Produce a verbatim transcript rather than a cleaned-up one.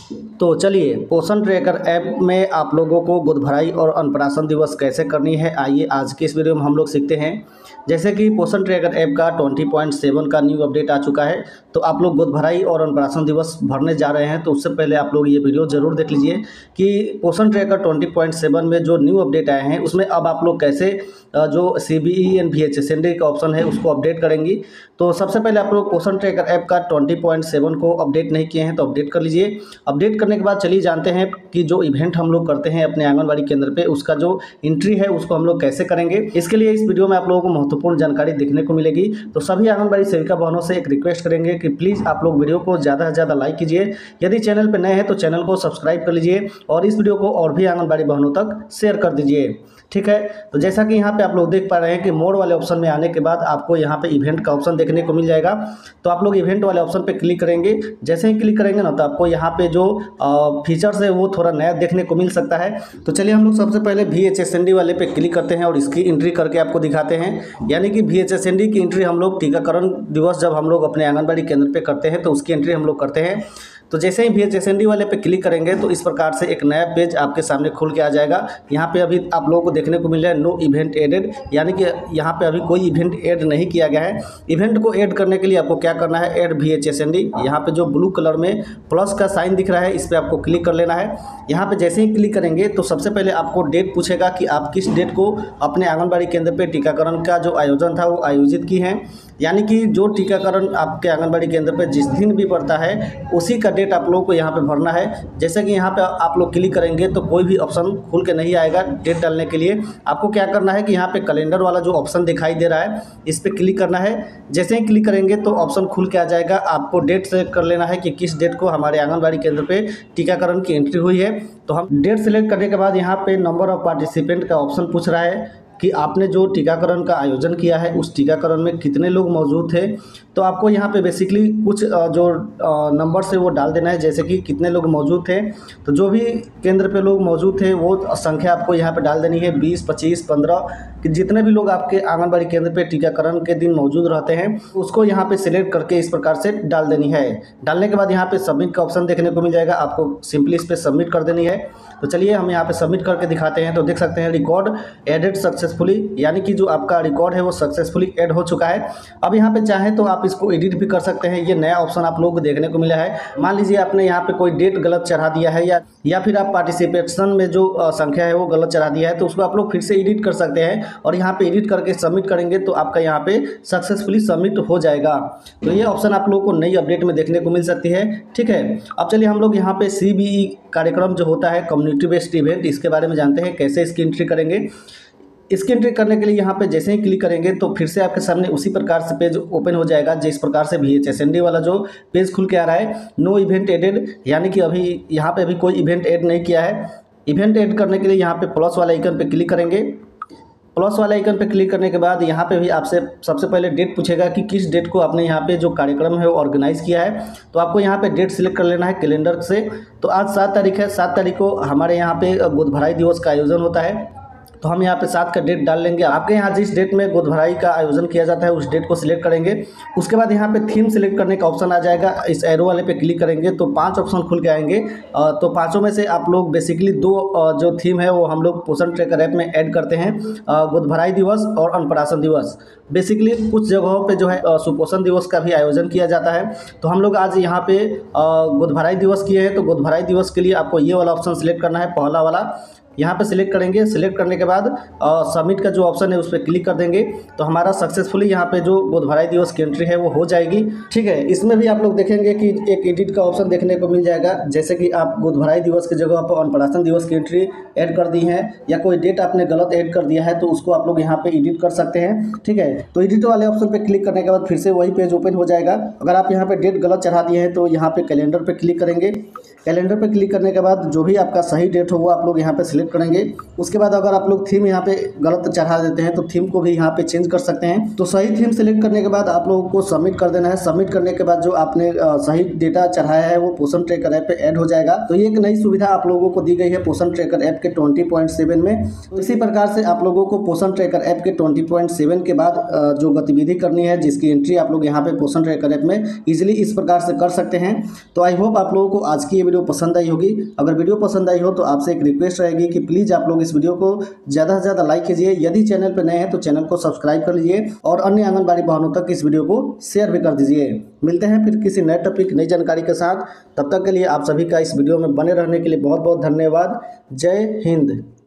तो चलिए, पोषण ट्रैकर ऐप में आप लोगों को गोद भराई और अन्नप्राशन दिवस कैसे करनी है, आइए आज के इस वीडियो में हम लोग सीखते हैं। जैसे कि पोषण ट्रैकर ऐप का बीस पॉइंट सात का न्यू अपडेट आ चुका है, तो आप लोग गोद भराई और अन्नप्राशन दिवस भरने जा रहे हैं। तो उससे पहले आप लोग ये वीडियो ज़रूर देख लीजिए कि पोषण ट्रैकर बीस पॉइंट सात में जो न्यू अपडेट आए हैं उसमें अब आप लोग कैसे जो C B E and V H S N D का ऑप्शन है उसको अपडेट करेंगी। तो सबसे पहले आप लोग पोषण ट्रैकर ऐप का बीस पॉइंट सात को अपडेट नहीं किए हैं तो अपडेट कर लीजिए। अपडेट करने के बाद चलिए जानते हैं कि जो इवेंट हम लोग करते हैं अपने आंगनबाड़ी केंद्र पे उसका जो एंट्री है उसको हम लोग कैसे करेंगे। इसके लिए इस वीडियो में आप लोगों को महत्वपूर्ण जानकारी देखने को मिलेगी। तो सभी आंगनबाड़ी सेविका बहनों से एक रिक्वेस्ट करेंगे कि प्लीज़ आप लोग वीडियो को ज़्यादा से ज़्यादा लाइक कीजिए। यदि चैनल पर नए हैं तो चैनल को सब्सक्राइब कर लीजिए और इस वीडियो को और भी आंगनबाड़ी बहनों तक शेयर कर दीजिए, ठीक है। तो जैसा कि यहाँ पे आप लोग देख पा रहे हैं कि मोड वाले ऑप्शन में आने के बाद आपको यहाँ पे इवेंट का ऑप्शन देखने को मिल जाएगा। तो आप लोग इवेंट वाले ऑप्शन पे क्लिक करेंगे। जैसे ही क्लिक करेंगे ना तो आपको यहाँ पे जो फीचर्स है वो थोड़ा नया देखने को मिल सकता है। तो चलिए हम लोग सबसे पहले V H S N D वाले पे क्लिक करते हैं और इसकी एंट्री करके आपको दिखाते हैं। यानी कि V H S N D की एंट्री हम लोग टीकाकरण दिवस जब हम लोग अपने आंगनबाड़ी केंद्र पर करते हैं तो उसकी एंट्री हम लोग करते हैं। तो जैसे ही V H S N D वाले पे क्लिक करेंगे तो इस प्रकार से एक नया पेज आपके सामने खुल के आ जाएगा। यहाँ पे अभी आप लोगों को देखने को मिल रहा है नो इवेंट एडेड, यानी कि यहाँ पे अभी कोई इवेंट ऐड नहीं किया गया है। इवेंट को ऐड करने के लिए आपको क्या करना है, add V H S N D. यहाँ पे जो ब्लू कलर में प्लस का साइन दिख रहा है इस पर आपको क्लिक कर लेना है। यहाँ पे जैसे ही क्लिक करेंगे तो सबसे पहले आपको डेट पूछेगा कि आप किस डेट को अपने आंगनबाड़ी केंद्र पर टीकाकरण का जो आयोजन था वो आयोजित की है। यानी कि जो टीकाकरण आपके आंगनबाड़ी केंद्र पर जिस दिन भी पड़ता है उसी का डेट आप लोगों को यहाँ पे भरना है। जैसे कि यहाँ पे आप लोग क्लिक करेंगे तो कोई भी ऑप्शन खुल के नहीं आएगा डेट डालने के लिए। आपको क्या करना है कि यहाँ पे कैलेंडर वाला जो ऑप्शन दिखाई दे रहा है इस पर क्लिक करना है। जैसे ही क्लिक करेंगे तो ऑप्शन खुल के आ जाएगा। आपको डेट सेलेक्ट कर लेना है कि किस डेट को हमारे आंगनबाड़ी केंद्र पर टीकाकरण की एंट्री हुई है। तो हम डेट सेलेक्ट करने के बाद यहाँ पे नंबर ऑफ पार्टिसिपेंट का ऑप्शन पूछ रहा है कि आपने जो टीकाकरण का आयोजन किया है उस टीकाकरण में कितने लोग मौजूद थे। तो आपको यहाँ पे बेसिकली कुछ जो नंबर से वो डाल देना है, जैसे कि कितने लोग मौजूद थे। तो जो भी केंद्र पे लोग मौजूद थे वो संख्या आपको यहाँ पे डाल देनी है, बीस, पच्चीस, पंद्रह, कि जितने भी लोग आपके आंगनबाड़ी केंद्र पे टीकाकरण के दिन मौजूद रहते हैं उसको यहाँ पे सिलेक्ट करके इस प्रकार से डाल देनी है। डालने के बाद यहाँ पे सबमिट का ऑप्शन देखने को मिल जाएगा, आपको सिंपली इस पर सबमिट कर देनी है। तो चलिए हम यहाँ पे सबमिट करके दिखाते हैं। तो देख सकते हैं रिकॉर्ड एडेड सक्सेसफुली, यानी कि जो आपका रिकॉर्ड है वो सक्सेसफुली ऐड हो चुका है। अब यहाँ पे चाहें तो आप इसको एडिट भी कर सकते हैं। ये नया ऑप्शन आप लोगों को देखने को मिला है। मान लीजिए आपने यहाँ पे कोई डेट गलत चढ़ा दिया है या या फिर आप पार्टिसिपेशन में जो संख्या है वो गलत चढ़ा दिया है तो उसको आप लोग फिर से एडिट कर सकते हैं और यहाँ पे एडिट करके सबमिट करेंगे तो आपका यहाँ पे सक्सेसफुली सबमिट हो जाएगा। तो ये ऑप्शन आप लोगों को नई अपडेट में देखने को मिल सकती है, ठीक है। अब चलिए हम लोग यहाँ पे सी बी ई कार्यक्रम जो होता है कम्युनिटी बेस्ड इवेंट, इसके बारे में जानते हैं कैसे इसकी एंट्री करेंगे। इसकी एंट्री करने के लिए यहाँ पे जैसे ही क्लिक करेंगे तो फिर से आपके सामने उसी प्रकार से पेज ओपन हो जाएगा जिस प्रकार से V H S N D वाला जो पेज खुल के आ रहा है। नो इवेंट एडेड, यानी कि अभी यहाँ पे अभी कोई इवेंट ऐड नहीं किया है। इवेंट ऐड करने के लिए यहाँ पे प्लस वाला आइकन पे क्लिक करेंगे। प्लस वाले आइकन पे क्लिक करने के बाद यहाँ पे भी आपसे सबसे पहले डेट पूछेगा कि किस डेट को आपने यहाँ पे जो कार्यक्रम है वो ऑर्गेनाइज किया है। तो आपको यहाँ पे डेट सिलेक्ट कर लेना है कैलेंडर से। तो आज सात तारीख है, सात तारीख को हमारे यहाँ पे गोद भराई दिवस का आयोजन होता है। तो हम यहाँ पे सात का डेट डाल लेंगे। आपके यहाँ जिस डेट में गोद भराई का आयोजन किया जाता है उस डेट को सिलेक्ट करेंगे। उसके बाद यहाँ पे थीम सिलेक्ट करने का ऑप्शन आ जाएगा। इस एरो वाले पे क्लिक करेंगे तो पांच ऑप्शन खुल के आएंगे। तो पांचों में से आप लोग बेसिकली दो जो थीम है वो हम लोग पोषण ट्रैकर ऐप में ऐड करते हैं, गोद भराई दिवस और अन्नप्राशन दिवस। बेसिकली कुछ जगहों पे जो है सुपोषण दिवस का भी आयोजन किया जाता है। तो हम लोग आज यहाँ पे गोद भराई दिवस किए हैं। तो गोद भराई दिवस के लिए आपको ये वाला ऑप्शन सिलेक्ट करना है, पहला वाला। यहाँ पे सिलेक्ट करेंगे। सिलेक्ट करने के बाद सबमिट का जो ऑप्शन है उस पर क्लिक कर देंगे तो हमारा सक्सेसफुली यहाँ पे जो गोद भराई दिवस की एंट्री है वो हो जाएगी, ठीक है। इसमें भी आप लोग देखेंगे कि एक एडिट का ऑप्शन देखने को मिल जाएगा। जैसे कि आप गोद भराई दिवस की जगह पर अन्नप्राशन दिवस की एंट्री ऐड कर दी है या कोई डेट आपने गलत ऐड कर दिया है तो उसको आप लोग यहाँ पे एडिट कर सकते हैं, ठीक है। तो एडिट वाले ऑप्शन पे क्लिक करने के बाद फिर से वही पेज ओपन हो जाएगा। अगर आप यहाँ पे डेट गलत चढ़ा दिए हैं तो यहाँ पे कैलेंडर पे क्लिक करेंगे। कैलेंडर पे क्लिक करने के बाद जो भी आपका सही डेट हो वो आप लोग यहाँ पे सिलेक्ट करेंगे। उसके बाद अगर आप लोग थीम यहाँ पे गलत चढ़ा देते हैं तो थीम को भी यहाँ पे चेंज कर सकते हैं। तो सही थीम सिलेक्ट करने के बाद आप लोगों को सबमिट कर देना है। सबमिट करने के बाद जो आपने सही डेटा चढ़ाया है वो पोषण ट्रैकर ऐप पे ऐड हो जाएगा। तो ये एक नई सुविधा आप लोगों को दी गई है पोषण ट्रैकर ऐप के बीस पॉइंट सात में। तो इसी प्रकार से आप लोगों को पोषण ट्रैकर ऐप के बीस पॉइंट सात के बाद जो गतिविधि करनी है जिसकी एंट्री आप लोग यहाँ पे पोषण ट्रैकर ऐप में इजिली इस प्रकार से कर सकते हैं। तो आई होप आप लोगों को आज की ये वीडियो वीडियो पसंद आई होगी। अगर वीडियो पसंद आई हो तो आपसे एक रिक्वेस्ट रहेगी कि प्लीज़ आप लोग इस वीडियो को ज़्यादा से ज़्यादा लाइक कीजिए। यदि चैनल पर नए हैं तो चैनल को सब्सक्राइब कर लीजिए और अन्य आंगनबाड़ी बहनों तक इस वीडियो को शेयर भी कर दीजिए। मिलते हैं फिर किसी नए टॉपिक, नई जानकारी के साथ। तब तक के लिए आप सभी का इस वीडियो में बने रहने के लिए बहुत बहुत धन्यवाद। जय हिंद।